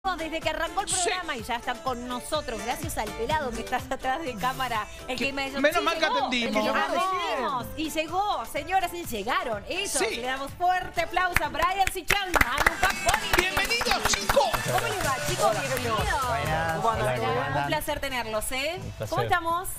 Desde que arrancó el programa y ya están con nosotros, gracias al pelado que está atrás de cámara. El que menos mal que atendimos. Y llegó, señoras, y llegaron. Eso, Sí. le damos fuerte aplauso a Brian Sichel, Manu Caponi. ¡Bienvenidos, chicos! ¿Cómo les va, chicos? Bienvenidos. Buenas. Un placer tenerlos, ¿eh? placer. ¿Cómo estamos?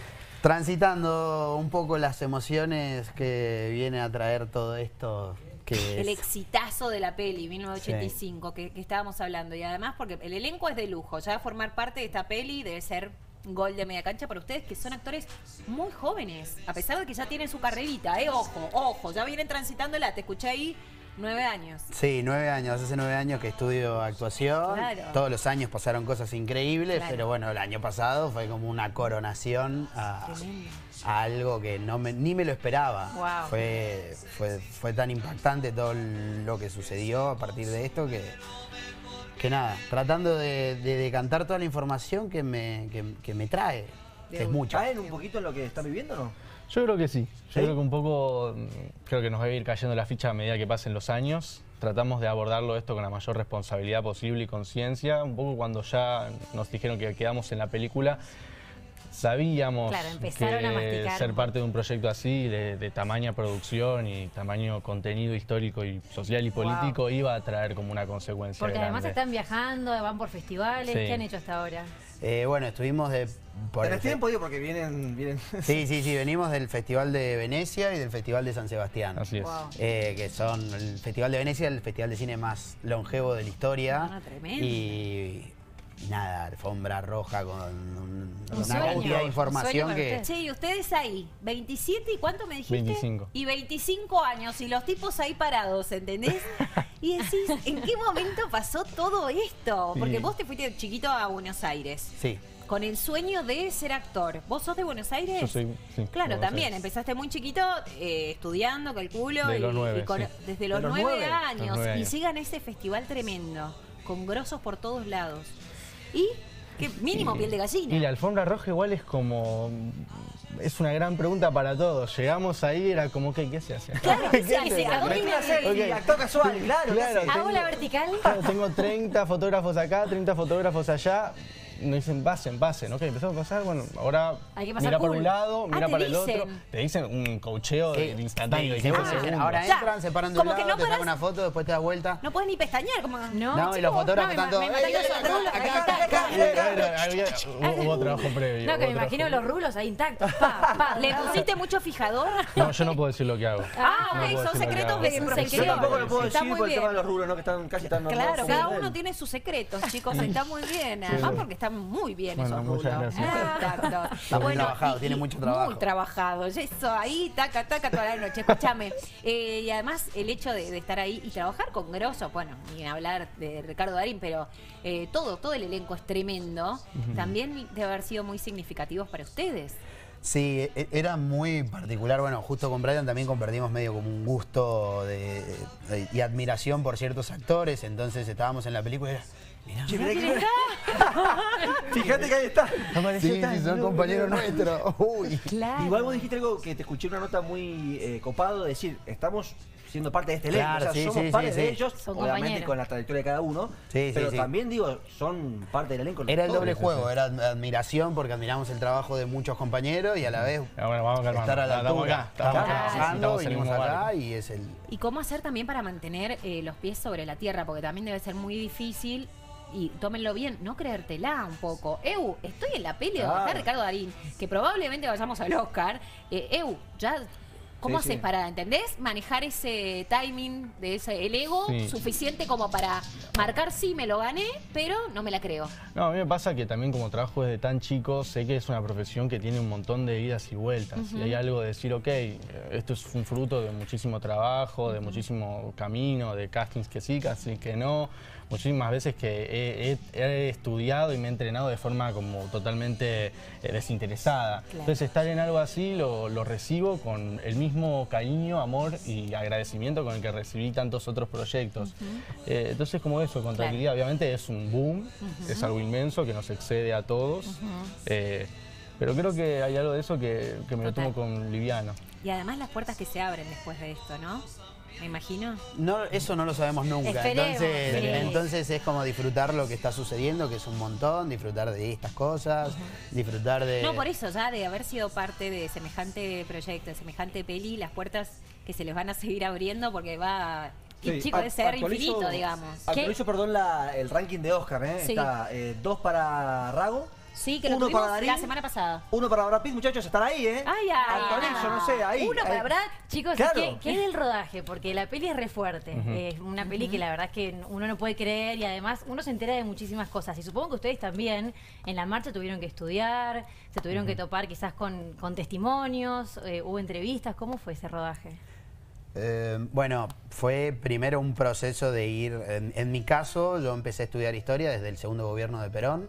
Transitando un poco las emociones que viene a traer todo esto. El exitazo de la peli, 1985, que estábamos hablando. Y además, porque el elenco es de lujo. Ya formar parte de esta peli debe ser gol de media cancha para ustedes, que son actores muy jóvenes. A pesar de que ya tienen su carrerita, Ojo, ojo, ya vienen transitándola. Te escuché ahí, 9 años. Sí, 9 años. Hace 9 años que estudio actuación. Claro. Todos los años pasaron cosas increíbles, Claro. pero bueno, el año pasado fue como una coronación a algo que ni me lo esperaba. Wow. Fue tan impactante todo lo que sucedió a partir de esto que nada, tratando de decantar toda la información que me trae, que es mucha. ¿Caen un poquito en lo que están viviendo o no? Yo creo que sí. ¿Sí? Yo creo que un poco, creo que nos va a ir cayendo la ficha a medida que pasen los años. Tratamos de abordarlo esto con la mayor responsabilidad posible y conciencia. Un poco cuando ya nos dijeron que quedamos en la película, sabíamos Claro, empezaron a que masticar. ser parte de un proyecto así, de tamaña producción y tamaño contenido histórico y social y político, iba a traer como una consecuencia Porque además grande. están viajando, van por festivales. Sí. ¿Qué han hecho hasta ahora? Bueno, estuvimos por ¿Tenés tiempo, digo? Porque vienen... Sí, venimos del Festival de Venecia y del Festival de San Sebastián. Así es. Wow. Que son el Festival de Venecia, el festival de cine más longevo de la historia. Ah, tremendo. Y nada, alfombra roja con una sueño, cantidad de un información sueño para que... ustedes. Che, y ustedes ahí, 27 y ¿cuánto me dijiste? 25. Y 25 años, y los tipos ahí parados, ¿entendés? Y decís, ¿en qué momento pasó todo esto? Porque Sí. vos te fuiste chiquito a Buenos Aires, Sí. con el sueño de ser actor. ¿Vos sos de Buenos Aires? Yo soy, sí, Claro, de Buenos también, Aires. empezaste muy chiquito, estudiando, calculo, De los 9, sí. desde los De los 9 9. años, Los 9 y años. llegan a ese festival tremendo, con grosos por todos lados. Y, que mínimo piel de gallina. Y la alfombra roja igual es como... Es una gran pregunta para todos. Llegamos ahí, era como, ¿qué se hace? Claro, ¿qué se hace? hace? ¿A dónde Venía a ser Ok. actor casual, claro. Claro. ¿Hago la vertical? Claro, tengo 30 fotógrafos acá, 30 fotógrafos allá. Nos dicen, pasen. Ok, empezamos a pasar. Bueno, ahora Hay que pasar mira cool. para un lado, mira te para el dicen. otro. Te dicen un coacheo de instantáneo. de 15 segundos. Ahora Ya, entran, se paran de un como que lado, no te sacan parás- una foto, después te das vuelta. No puedes ni pestañear, como... No, y los fotógrafos están todos... Hubo trabajo previo. No, que me hubo imagino trabajo los rulos ahí intactos. Pa. ¿Le pusiste mucho fijador? No, yo no puedo decir lo que hago. Ah, No ok, puedo son decir lo que secretos hago. de Es un profesión. Yo tampoco lo puedo Está decir muy por el tema de bien. los rubros, ¿no? Que están casi tan Claro, normales. cada uno tiene sus secretos, chicos, está muy bien. Además porque están muy bien Bueno, esos muchas rulos. gracias. Muy intactos. Está muy trabajado, tiene mucho trabajo. Muy trabajado. Eso ahí, taca, toda la noche. Escúchame. Y además el hecho de estar ahí y trabajar con grosos, bueno, ni hablar de Ricardo Darín, pero todo el elenco es tremendo. También debe haber sido muy significativos para ustedes. Sí, era muy particular. Bueno, justo con Brian también compartimos medio como un gusto y admiración por ciertos actores. Entonces estábamos en la película y era, mirá, Che, mirá que- Fíjate que ahí está. sí, son compañeros nuestros. Uy. Claro. Igual vos dijiste algo que te escuché una nota muy copado de decir, estamos siendo parte de este elenco, Claro, o sea, sí, somos sí, parte sí, de sí. ellos, Son obviamente compañeros. con la trayectoria de cada uno, Sí, sí, pero sí. también digo, son parte del elenco. Era el todos. doble juego, era admiración porque admiramos el trabajo de muchos compañeros y a la vez Bueno, vamos calmando. estar a la Estamos altura. acá, estamos acá, trabajando, estamos en el vinimos mismo acá barco. y es el... ¿Y cómo hacer también para mantener los pies sobre la tierra? Porque también debe ser muy difícil. Y tómenlo bien, no creértela un poco. Estoy en la peli donde está Claro. Ricardo Darín, que probablemente vayamos al Oscar. Ya... ¿Cómo Sí, haces sí. para, ¿entendés? Manejar ese timing, el ego, Sí. suficiente como para marcar, sí, me lo gané, pero no me la creo. No, a mí me pasa que también como trabajo desde tan chico, sé que es una profesión que tiene un montón de idas y vueltas. Y hay algo de decir, ok, esto es un fruto de muchísimo trabajo, de muchísimo camino, de castings que sí, castings que no. Muchísimas veces que he estudiado y me he entrenado de forma como totalmente desinteresada. Claro. Entonces estar en algo así lo recibo con el mismo cariño, amor y agradecimiento con el que recibí tantos otros proyectos. Entonces como eso, con Claro. tranquilidad, obviamente es un boom, es algo inmenso que nos excede a todos. Pero creo que hay algo de eso que me lo Total. tomo con liviano. Y además las puertas que se abren después de esto, ¿no? me imagino. No, eso no lo sabemos nunca. Esperemos, Entonces es como disfrutar lo que está sucediendo, que es un montón, disfrutar de estas cosas, disfrutar de... No, por eso, ya de haber sido parte de semejante proyecto, de semejante peli, las puertas que se les van a seguir abriendo porque va... Y chico, de ser infinito, digamos. Actualizo, perdón, el ranking de Oscar, ¿eh? Sí. Está 2 para Rago. Sí, que lo uno tuvimos para Darín, la semana pasada. 1 para Brad Pitt, muchachos, están ahí, ¿eh? Ay, ay, Actualizo, no sé, ahí. Uno para Brad. Chicos, Claro. ¿qué es del rodaje? Porque la peli es re fuerte. Es una peli que la verdad es que uno no puede creer y además uno se entera de muchísimas cosas. Y supongo que ustedes también en la marcha tuvieron que estudiar, se tuvieron que topar quizás con testimonios, hubo entrevistas. ¿Cómo fue ese rodaje? Bueno, fue primero un proceso de ir, en mi caso yo empecé a estudiar historia desde el segundo gobierno de Perón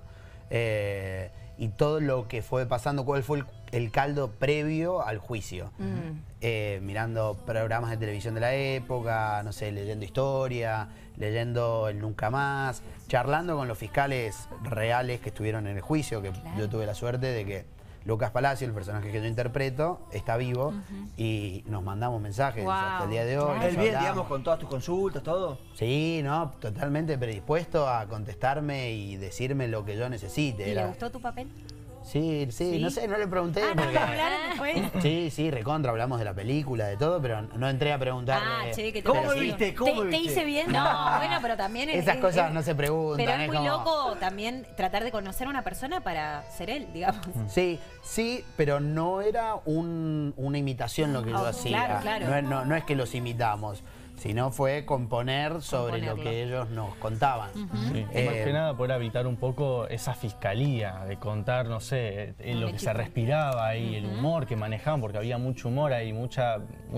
y todo lo que fue pasando, cuál fue el caldo previo al juicio. Mirando programas de televisión de la época, no sé, leyendo historia, leyendo el Nunca Más, charlando con los fiscales reales que estuvieron en el juicio, que yo tuve la suerte de que Lucas Palacio, el personaje que yo interpreto, está vivo y nos mandamos mensajes hasta el día de hoy. ¿El bien, digamos, con todas tus consultas, todo? Sí, no, totalmente predispuesto a contestarme y decirme lo que yo necesite. ¿Y le gustó tu papel? Sí, no sé, no le pregunté porque... ¿Hablaron después? Sí, recontra, hablamos de la película, de todo, pero no entré a preguntarle. che, que te ¿Cómo pareció? me viste? ¿Cómo me ¿Te viste? hice bien? No, bueno, pero también Esas cosas no se preguntan. Pero es muy como- loco también tratar de conocer a una persona para ser él, digamos. Sí, pero no era una imitación lo que yo hacía. Claro. No es que los imitamos, sino fue componer sobre lo Componerlo. que ellos nos contaban. Sí, más que nada poder evitar un poco esa fiscalía, de contar, no sé, lo que se respiraba ahí, el humor que manejaban, porque había mucho humor ahí, mucha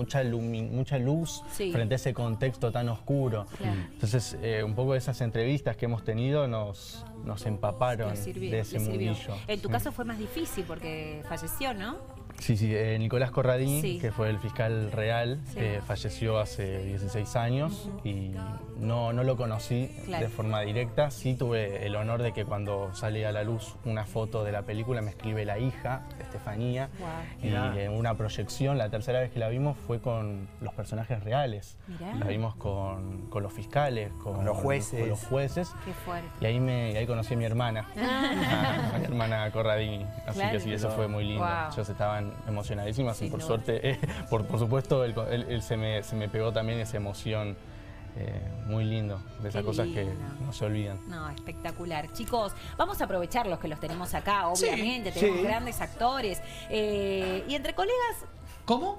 luz frente a ese contexto tan oscuro. Claro. Entonces, un poco de esas entrevistas que hemos tenido nos empaparon Le sirvió, de ese le sirvió. mundillo. En tu Sí. caso fue más difícil porque falleció, ¿no? Sí, Nicolás Corradini, Sí. que fue el fiscal real, Sí. falleció hace 16 años y no lo conocí Claro. de forma directa. Sí tuve el honor de que cuando sale a la luz una foto de la película me escribe la hija, Estefanía, Wow. y en una proyección, la tercera vez que la vimos fue con los personajes reales. Mirá. La vimos con los fiscales, con los jueces. con los jueces. Qué fuerte. Y ahí conocí a mi hermana, a mi hermana Corradini. Así Claro. que sí, eso fue muy lindo. Wow. Ellos estaban emocionadísimas y Sin por duda. suerte, por supuesto, se me pegó también esa emoción muy lindo, de esas Qué cosas que lindo. no se olvidan. No, espectacular. Chicos, vamos a aprovechar los que los tenemos acá, obviamente. Sí, Tenemos sí. grandes actores. Y entre colegas, ¿Cómo?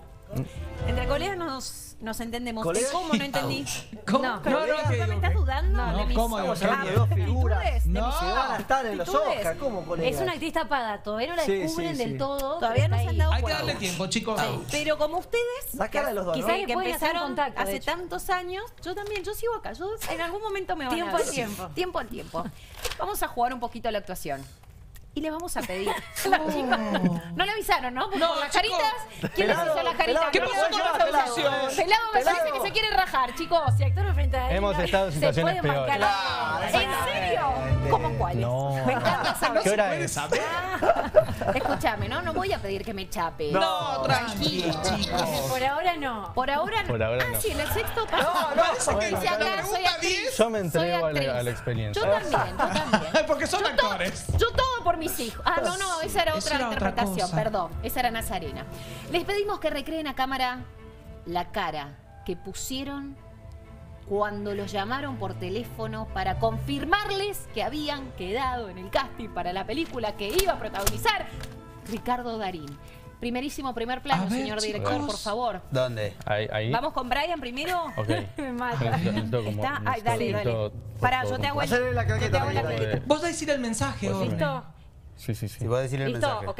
nos entendemos. ¿Colegas? ¿Cómo no entendí? ¿Cómo? No. ¿Me estás dudando? No, de mis ¿cómo? Estamos hablando de dos aptitudes? figuras De No. mis que van a estar en los aptitudes. Oscar, ¿cómo, colegas? Es una actriz tapada, todavía no la Sí, descubren sí, del sí. todo. Todavía pero no se está han ahí. dado Hay que cuenta. darle tiempo, chicos. Pero como ustedes, La cara de los dos, Quizás ¿no? que que pueden hacer empezaron contacto, de hace hecho. tantos años, yo también, yo sigo acá, yo en algún momento me van Tiempo a al ver. tiempo. Tiempo al tiempo. Vamos a jugar un poquito a la actuación. Y le vamos a pedir. Las chicas no le avisaron, ¿no? Porque No, por las chicos. caritas. ¿Quién les Pelado, hizo las caritas? pelado, ¿Qué pasó con la actuación? Pelado me parece Pelado. que se quiere rajar, chicos. Si actúan frente a él, Hemos estado en se situaciones puede marcar peores. la- ¿En serio? ¿Cómo cuáles? No. Me encanta saber. ¿Qué hora ¿Puedes es? saber? Escúchame, ¿no? No voy a pedir que me chape. No, tranquilo, chicos. Por ahora no. Por ahora no. Por ahora ah, no. sí, en el sexto paso. Parece que Dice acá, soy pregunta actriz. 10. Yo me Soy entrego a actriz. la experiencia. Yo también. Porque son actores. Yo todo por mis hijos. Ah, no, esa era Eso otra era otra interpretación, cosa. perdón. Esa era Nazarena. Les pedimos que recreen a cámara la cara que pusieron cuando los llamaron por teléfono para confirmarles que habían quedado en el casting para la película que iba a protagonizar Ricardo Darín. Primer plano, A ver, señor director, chicos. por favor. ¿Dónde? Ahí. Vamos con Brian primero. Ok. Me mata. Necesito como- Está, ay, dale, necesito, dale. por Pará, favor, yo te hago el. Hacerle la yo te claqueta, hago la Dale. claqueta. Vos decir el mensaje, hombre. ¿Listo? Sí. Si puedo decir el ¿Listo? mensaje. Ok.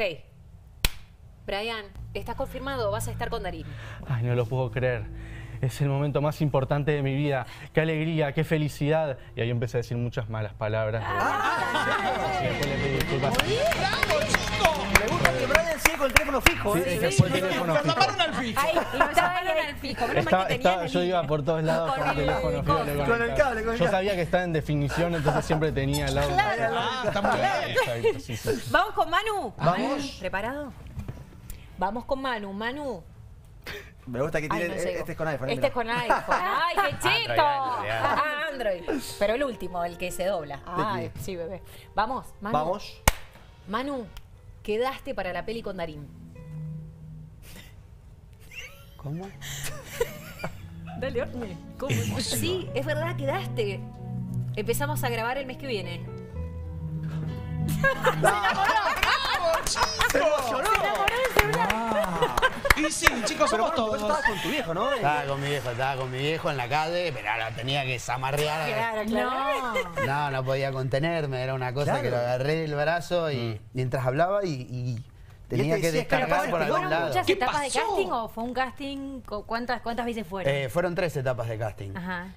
Brian, ¿estás confirmado? Vas a estar con Darín. Ay, no lo puedo creer. Es el momento más importante de mi vida. Qué alegría, qué felicidad. Y ahí empecé a decir muchas malas palabras. Y después le pedí disculpas. ¡Bravo, chicos! Me gusta que Brian sigue con el teléfono fijo, Sí, ¿eh? es que fue el teléfono Lo fijo. llamaron al fijo. Ahí, y lo llamaron al fijo. Menos mal que tenían el Yo iba por todos lados con el teléfono fijo. coso. Con el cable, con el Yo cable. sabía que estaba en definición, entonces siempre tenía al lado. Ah, está muy bien. Exacto, sí. Vamos con Manu. Vamos. ¿Preparado? Vamos con Manu. Manu, Me gusta que tiene. Ay, no sé. Este es con iPhone. Este es con iPhone. ¡Ay, qué cheto! Android. Ah, Android. Pero el último, el que se dobla. Ay, sí, bebé. Vamos, Manu. Vamos. Manu, quedaste para la peli con Darín. ¿Cómo? Dale, Orne. ¿Cómo? Sí, es verdad, quedaste. Empezamos a grabar el mes que viene. ¡Se emocionó! Y sí, chicos, Pero somos bueno, vos todos. estabas con tu viejo, ¿no? Estaba con mi viejo en la calle, pero ahora tenía que zamarrear. No. No podía contenerme, era una cosa Claro. que lo agarré del brazo y mientras hablaba y tenía te que decía, descargar pero por algún ¿Fueron lado. muchas ¿Qué etapas de pasó? casting o fue un casting? ¿Cuántas veces fueron? Fueron 3 etapas de casting. Ajá.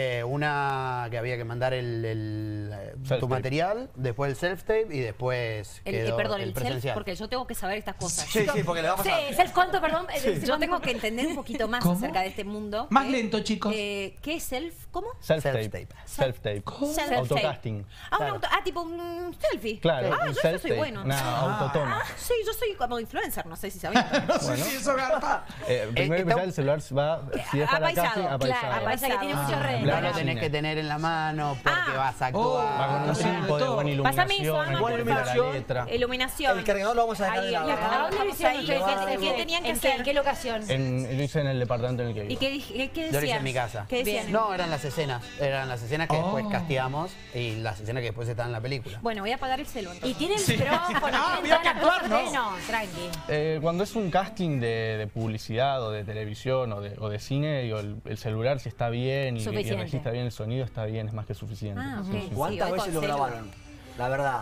Una que había que mandar tu Self-tape. material, después el self-tape y después quedó Perdón, el el self, presencial. porque yo tengo que saber estas cosas. Sí, sí, porque le va a Sí, pasar. ¿self cuánto, perdón? Yo tengo que entender un poquito más ¿Cómo? acerca de este mundo. Más lento, chicos. ¿Qué es self? ¿Cómo? Self-tape. Self-tape. Self-tape. Self-tape. Autocasting. Un tipo un selfie. Claro, Ah, un yo soy self-tape. bueno. Una autotoma. Sí, yo soy como influencer, no sé si sabían. No sé si eso garpa. Primero que empezar el celular va, si es para Apaisado, casting, claro, apaisado. Pasa que tiene muchos redes. Lo Claro. tenés Cine. que tener en la mano porque Ah. vas a Oh. Va actuar. con un trípode, buena Pásame eso, iluminación, Ana, hay por que mirar favor. la letra. Iluminación. El cargador lo vamos a dejar Ahí, de lado. el ¿A cargador dónde lo vamos hicieron ahí. ustedes? ¿Qué tenían que hacer? ¿En qué locación? Lo hice en el departamento en el que vivo. ¿Y qué Yo lo hice decían? en mi casa. ¿Qué decían? Bien. No, eran las escenas. Eran las escenas que después Oh. casteamos y las escenas que después están en la película. Bueno, voy a apagar el celu entonces. ¿Y tienen micrófono? Ah, ¿Tienen había todas que las actuar, cosas? No, tranqui. Cuando es un casting de publicidad o de televisión o de cine, digo, el celular si está bien y Suficiente. registra bien el sonido, está bien, es más que suficiente. Ah, ok. Sí, sí. ¿Cuántas Sí, hoy veces lo con celu. grabaron? La verdad.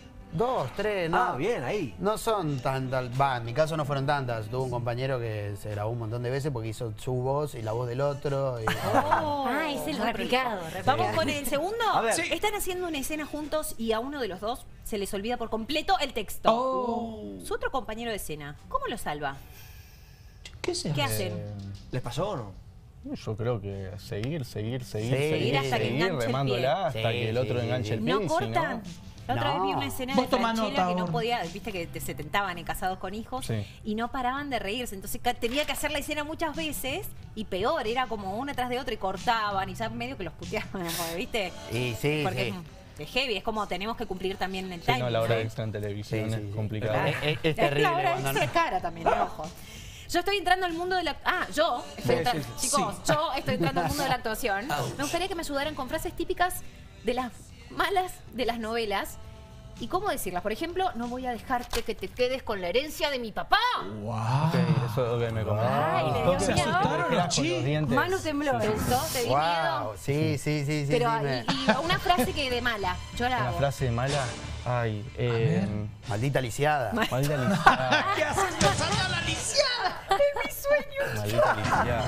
2, 3, ¿no? Ah, bien, ahí. No son tantas, en mi caso no fueron tantas. Tuve un compañero que se grabó un montón de veces porque hizo su voz y la voz del otro. Y, Ah, es el replicado. Vamos con el segundo. A ver. Sí. Están haciendo una escena juntos y a uno de los dos se les olvida por completo el texto. Oh. Su otro compañero de escena, ¿cómo lo salva? ¿Qué se ¿Qué hace? hacen? ¿Les pasó o no? Yo creo que seguir hasta que enganche el remándola pie. hasta que el otro Sí, enganche el pie. ¿No y si cortan? La otra vez vi una escena Vos de tomá Franchella nota, que no Orne. podía, viste que se tentaban en Casados con Hijos Sí. y no paraban de reírse. Entonces tenía que hacer la escena muchas veces y peor, era como una tras de otra y cortaban y ya medio que los puteaban, ¿viste? y sí, Porque sí. es heavy, es como tenemos que cumplir también el Sí, timing. no, la hora ¿no? extra en televisión Sí, sí, es sí. complicado. Es terrible. La hora cuando extra no- es cara también, ojo. Yo estoy entrando al mundo de la... yo estoy entrando... Chicos, yo estoy entrando al mundo de la actuación. Me gustaría que me ayudaran con frases típicas de las malas de las novelas. ¿Y cómo decirlas? Por ejemplo, no voy a dejarte que te quedes con la herencia de mi papá. Wow. Ok, eso es lo que me comentó. Ay, le dio Se miedo. asustaron los chicos. Manu tembló. ¿Te gustó? ¿Te di miedo? Wow, sí, sí, sí, sí. Pero, sí, me- y una frase que de mala. Yo la Una hago. frase mala. Ay, Maldita lisiada. maldita lisiada. ¿Qué haces? ¡Me salió la lisiada! Maldita lisiada.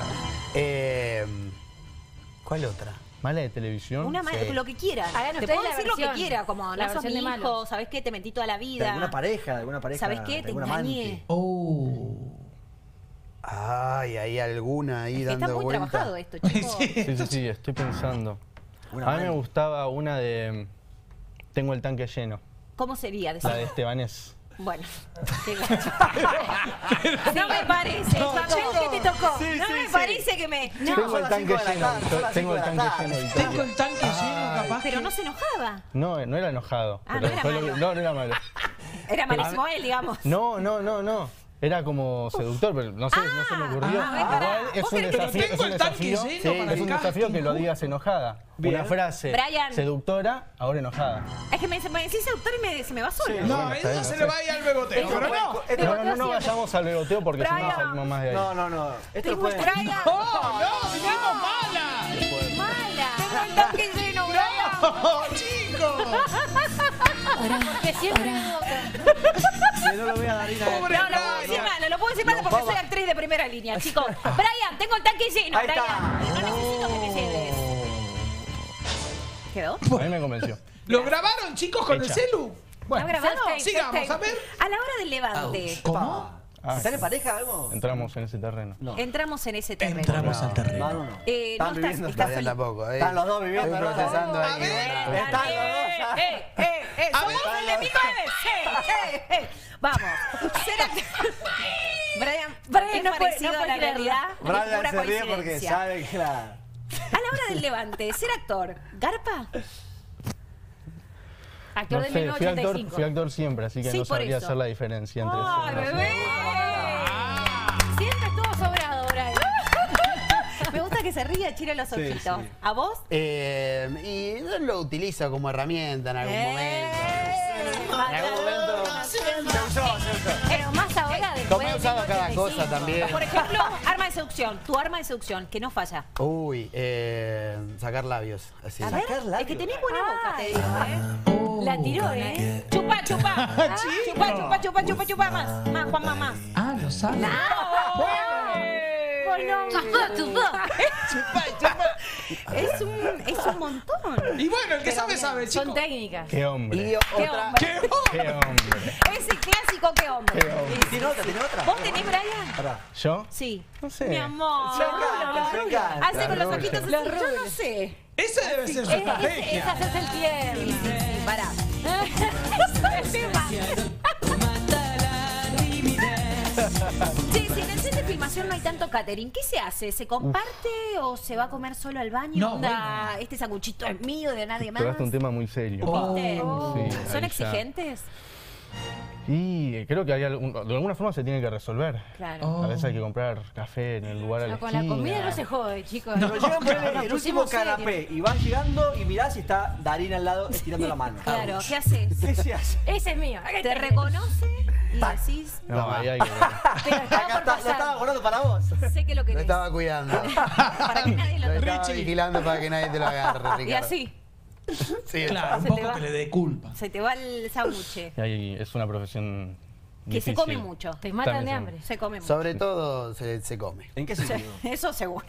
¿Cuál otra? Mala de televisión. Una mala, Sí. lo que quieran. Hagan Te ustedes puedo la decir lo que versión. quiera, como La no sos mi versión de hijo, malos. ¿sabes qué? Te mentí toda la ¿De vida. alguna pareja? ¿De alguna pareja? ¿Sabes qué? de Te algún engañé. amante? Oh. Ay, hay alguna ahí Está dando muy vuelta. trabajado esto, chicos. Sí, estoy pensando. Una A mí me amante. gustaba una de Tengo el tanque lleno, ¿Cómo sería? la de Estebanés. Bueno, qué gacho. No me parece, Paco, ¿Qué te tocó? no me parece que me... No, Tengo son el las tanque 5 de la lleno, tarde, son las tengo 5 el de la tanque tarde. lleno. Tengo Victoria. el tanque lleno, capaz. Pero que- no se enojaba. No era enojado. Ah, pero no era fue lo malo. que- no era malo. Era malísimo él, digamos. No. Era como seductor, pero no sé, no se me ocurrió. Ah, ves, pará. Igual es Vos un querés- desafío, Tengo el tanque lleno para es el un desafío casting. que lo digas enojada. Bien. Una frase Brian. seductora, ahora enojada. Es que me decís autor y se me va solo. No, Bueno, está eso bien, se no le sé. va a ir al beboteo, pero no. No vayamos al beboteo porque si no Brian. salimos más de ahí. No. Esto lo pueden... Brian, ¡Oh, no! ¡Vinimos mala! mala. Tengo el tanque lleno, Brian. ¡Oh, chicos! Que siempre Que no lo voy a dar ir a él. Pobre No, lo puedo decir Brian. malo, lo puedo decir malo porque soy actriz de primera línea, chicos. Brian, tengo el tanque lleno, Ahí está. Brian. No necesito que me lleves. ¿Quedó? A mí me convenció. ¿Lo grabaron, chicos, con el Hecha. celu? ¿Está Bueno, grabado? sigamos, a ver. A la hora del levante, ¿Cómo? ¿Están en pareja algo? Entramos en ese terreno. No. entramos en ese terreno. Entramos al terreno. Manu no. No Están viviendo. estás Todavía tampoco. Están los dos viviendo, Estoy ¿no? procesando A ahí. ver. otra vez. Están los dos ya. Somos el de mi Vamos. Ser actor. Brian, ¿es no puede- parecido no a la puede creerlo. realidad? Brian Es pura se ríe porque coincidencia. sabe que la... A la hora del levante, ser actor, ¿garpa? Actor No del sé, fui 1985. actor siempre, así que Sí, no por sabría eso. hacer la diferencia entre ¡Ay, eso. bebé! Siempre estuvo sobrado, Brian. Me gusta que se ría, chira los Sí, ojitos. sí. ¿A vos? Y yo lo utilizo como herramienta en algún momento. En algún momento. Pero más ahora, después Como he de usado cada 1985. cosa también. Por ejemplo, arma de seducción. Tu arma de seducción, que no falla. Uy, sacar labios. Así. A ver, Sacar es que labios. tenés buena boca, te digo, La tiró, ¿eh? Chupa, chupa. Chico. Chupa, chupa, chupa, chupa, chupa. Más, Juanma, más. Ah, lo sabe. Es un montón. Y bueno, el que sabe, sabe, Son chico. técnicas. ¡Qué hombre! Y otra. ¿Qué? ¡Qué hombre! Ese clásico, qué hombre. ¿Tiene otra? ¿Tiene otra? ¿Vos tenés, Brian? Pará. ¿Yo? Sí. No sé. Mi amor. Se encanta, se encanta. Hace con los Los ojitos así. rulos. Yo no sé. Ese debe ser su Esa estrategia. es el tierno. Sí, pará. Sí, si en el set de filmación no hay tanto catering, ¿qué se hace? ¿Se comparte o se va a comer solo al baño? No, Onda, este sanguchito es mío, de nadie más. Tocaste un tema muy serio. ¿Viste? Sí, ¿Son ahí ya. exigentes? Y creo que de alguna forma se tiene que resolver. Claro. A veces hay que comprar café en el lugar a la No, con la esquina. comida no se jode, chicos. Pero llegan a poner Nos el último pusimos serios. canapé y van llegando y mirás y está Darín al lado estirando la mano. Claro, ¿qué haces? ¿Qué se hace? Ese es mío. ¿Te reconoce y decís, No, ahí hay que ver. Pero Acá estaba por está, lo estaba pasar. guardando para vos. sé que lo Lo querés? estaba cuidando. Para que nadie lo Lo toque. estaba vigilando para que nadie te lo agarre, Ricardo. Y así, Sí, Claro, un Se te poco va. que le dé culpa. se te va el sándwich. Y ahí es una profesión Que se difícil. come mucho. Te matan de También hambre. Se come mucho. Sobre todo se come. ¿En qué sentido? Eso seguro.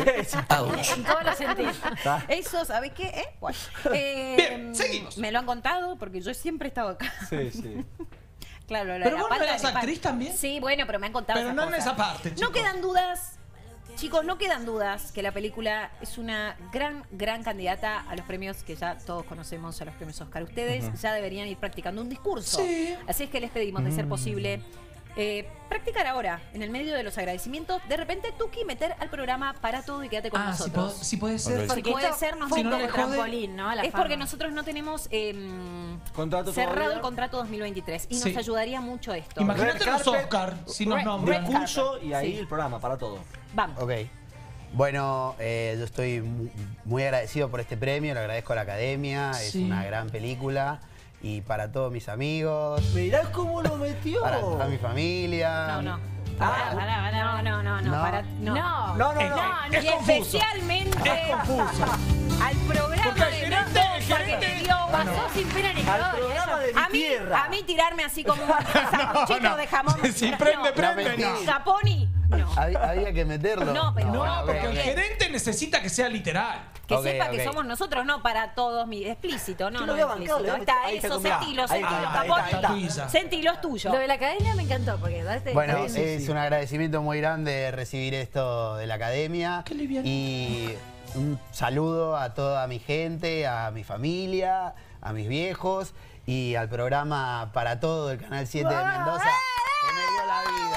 En todos los sentidos. Eso, ¿sabes qué? Bueno, Bien, seguimos. Me lo han contado porque yo siempre he estado acá. Sí, sí. Claro, Pero vos no pata eras de pan. actriz también. Sí, bueno, pero me han contado Pero esas no en cosas. esa parte, No chicos. quedan dudas, chicos, no quedan dudas que la película es una gran candidata a los premios que ya todos conocemos, a los premios Oscar. Ustedes ya deberían ir practicando un discurso. Sí. Así es que les pedimos, de ser posible, practicar ahora, en el medio de los agradecimientos, de repente, Tuki, meter al programa Para Todo y quédate con Ah, nosotros. si puede ser. Ok. Porque Porque puede esto ser, nos fue Si un no poco le jode, trampolín, ¿no? A la es fama. porque nosotros no tenemos Contrato cerrado todavía. el contrato 2023 y Sí. nos ayudaría mucho esto. Imagínate Red los carpet. Oscar si nos Red- nombran. Discurso y ahí Sí. el programa, para todo. Vamos. Ok. Bueno, yo estoy muy agradecido por este premio, le agradezco a la Academia, Sí. es una gran película. Y para todos mis amigos, Mirá cómo lo metió. para toda mi familia. No, no. Ah, No. No. Para, no. No. No, no, Es- no. es y confuso. especialmente Es confuso. al programa Porque el de gerente- Mendoza el gerente- que dio Pasó sin pena ni Al gloria. programa de a mi tierra. mí tirarme así como un sanguchito de jamón. Si prende, no. prende, no. Zaponi, no. Había que meterlo. No, pero- No, ok, porque el ok. gerente necesita que sea literal. Que Ok, sepa ok. que somos nosotros, no para todos, explícito, no, Yo no lo había bancado, explícito. le Está ahí eso, está, mirá, sentilo, ahí sentilo, está, ahí Caponi. está, ahí está. Sentilo es tuyo. Lo de la academia me encantó porque ¿verdad? Bueno, Sí, sí, es sí. un agradecimiento muy grande recibir esto de la Academia. Qué livianito. Y un saludo a toda mi gente, a mi familia, a mis viejos y al programa Para Todo del Canal 7 de Mendoza, que me dio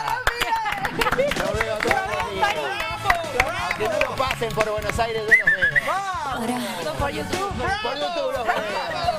la vida. Lo veo todos los días. Aunque no lo pasen por Buenos Aires, yo los veo. Por YouTube. Por YouTube los veo.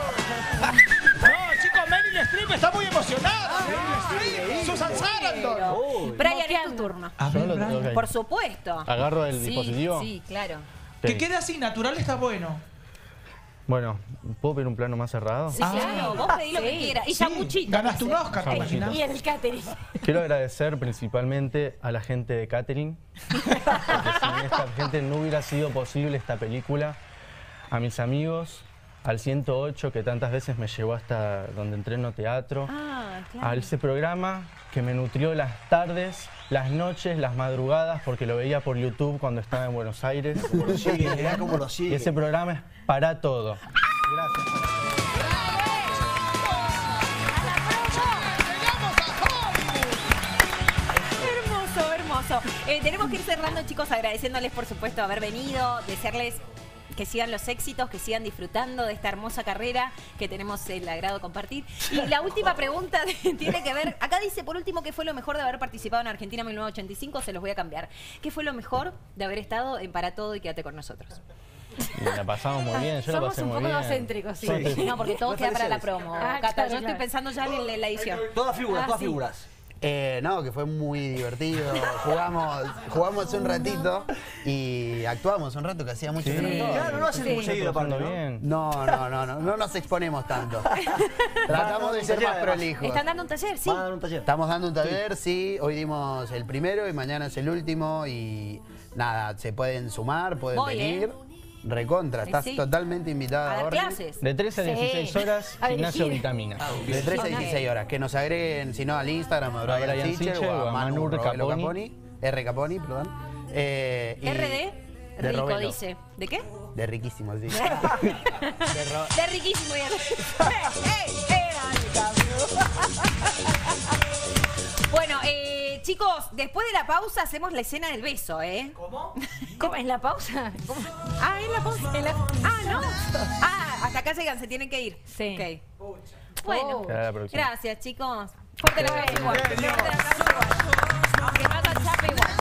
No, chicos, Meryl Streep está muy emocionada. Meryl Streep, Susan Sarandon. Uy. Brian, es tu turno. A Yo ver, lo- Brian. ok. Por supuesto. ¿Agarro el Sí, dispositivo? Sí, claro. Ok. Que quede así, natural está bueno. Bueno, ¿puedo pedir un plano más cerrado? Sí, claro, vos pedí lo que Sí. quieras. Y Sí, sanguchito. ganaste un dice. Oscar, ¿te Sanguchito. imaginas? Y el catering. Quiero agradecer principalmente a la gente de Catering, porque sin esta gente no hubiera sido posible esta película, a mis amigos, al 108 que tantas veces me llevó hasta donde entreno teatro, Ah, claro. a ese programa que me nutrió las tardes, las noches, las madrugadas, porque lo veía por YouTube cuando estaba en Buenos Aires. Cómo lo sigue, mirá cómo lo Y sigue. ese programa es Para Todo. Gracias. Hermoso, hermoso. Tenemos que ir cerrando, chicos, agradeciéndoles, por supuesto, haber venido, desearles que sigan los éxitos, que sigan disfrutando de esta hermosa carrera que tenemos el agrado de compartir. Y la última pregunta tiene que ver, acá dice por último, ¿qué fue lo mejor de haber participado en Argentina 1985? Se los voy a cambiar. ¿Qué fue lo mejor de haber estado en Para Todo y Quédate con nosotros? La pasamos muy bien, yo la pasé muy bien. Somos un poco egocéntricos, sí. No, porque todo queda para la promo. Cata, claro, yo estoy pensando ya en la edición. Todas figuras, todas sí. figuras. No, que fue muy divertido. Jugamos un ratito y actuamos un rato que hacía mucho que no actuábamos. Claro, no hacen muy seguido, aparte, ¿no? bien. No nos exponemos tanto. Tratamos de ser más prolijos. ¿Están dando un taller? Sí. Van a dar un taller. Estamos dando un taller, sí. Hoy dimos el primero y mañana es el último. Y nada, se pueden sumar, pueden Voy, venir. Recontra, estás Sí. totalmente invitada. A dar Orly. clases. De 13 a 16 horas, A gimnasio elegir. Vitamina. De 13 a 16 horas. Que nos agreguen, si no, al Instagram, a Brian Sichel o a Manu Robelo Caponi. R. Caponi, perdón. RD, de rico Robelo. dice. ¿De qué? De riquísimo, sí. De riquísimo. Bueno, chicos, después de la pausa hacemos la escena del beso, ¿eh? ¿Cómo? ¿Cómo? ¿En la pausa? ¿Cómo? Ah, en la pausa. Ah, no. Ah, hasta acá llegan, se tienen que ir. Sí. Ok. Bueno, Queda la producción. gracias, chicos. Fuerte el aplauso igual. Fuerte el aplauso igual.